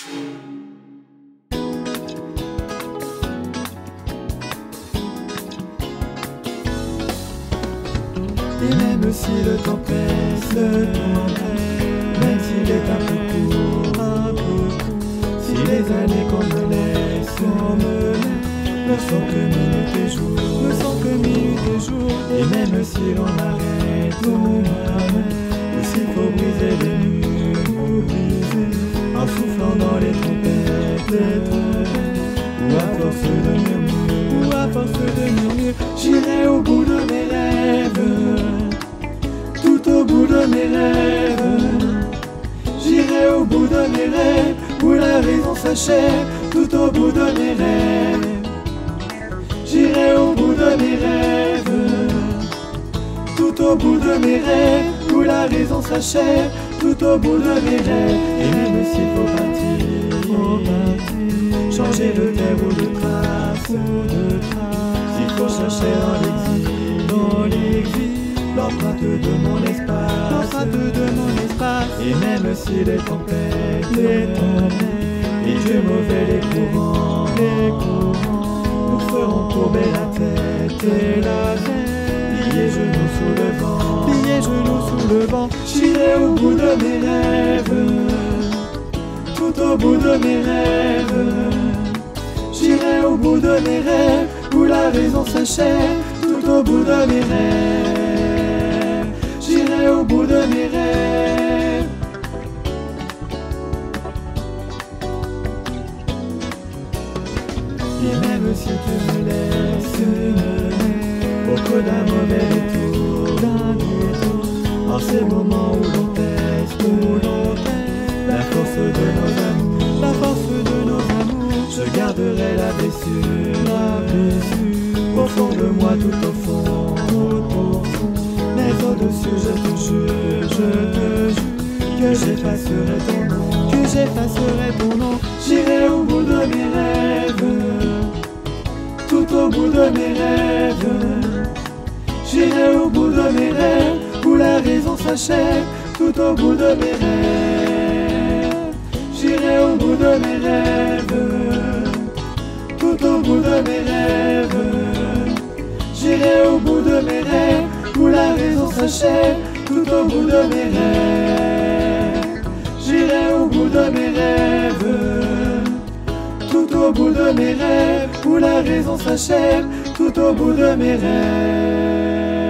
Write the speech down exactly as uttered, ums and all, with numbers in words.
Et même si le temps presse, le temps presse, même s'il est un peu court, un peu court, si les années qu'on me laisse, qu'on me laisse, ne sont que minutes et jours, ne sont que minutes et jours, et même si l'on arrête, on arrête, ou s'il faut briser les murs, briser, en soufflant dans les trompettes, les trompettes, ou à force de murmure, ou à force de murmure, j'irai au bout de mes rêves. Tout au bout de mes rêves, j'irai au bout de mes rêves, où la raison s'achève. Tout au bout de mes rêves, j'irai au bout de mes rêves. Tout au bout de mes rêves, où la raison s'achève. Tout au bout de mes rêves, et même s'il faut partir, faut partir, changer de terre ou de trace, ou de trace, s'il faut chercher dans l'exil, dans l'exil, l'empreinte de mon espace, l'empreinte de mon espace, et même si les tempêtes, les tempêtes, et Dieu mauvais les courants, les courants, nous ferons courber la tête et la tête, plier genoux sous le vent, plier genoux sous le vent, j'irai au bout de mes rêves, tout au bout de mes rêves, j'irai au bout de mes rêves, où la raison s'achève, tout au bout de mes rêves. J'irai au bout de mes rêves. Et même si tu me laisses, au creux d'un mauvais détour, d'un détour, en ces moments où l'on teste, où l'on teste, la force de nos amours, la force de nos amours, je garderai la blessure, la blessure, au fond de moi, tout au fond, tout au fond. Mais au-dessus je te jure, je te jure, que j'effacerai ton nom, que j'effacerai ton nom. J'irai au bout de mes rêves, tout au bout de mes rêves, j'irai au bout de mes rêves, où la raison s'achève, tout au bout de mes rêves. J'irai au bout de mes rêves, tout au bout de mes rêves, j'irai au bout de mes rêves, où la raison s'achève, tout au bout de mes rêves. J'irai au bout de mes rêves, tout au bout de mes rêves, où la raison s'achève, tout au bout de mes rêves.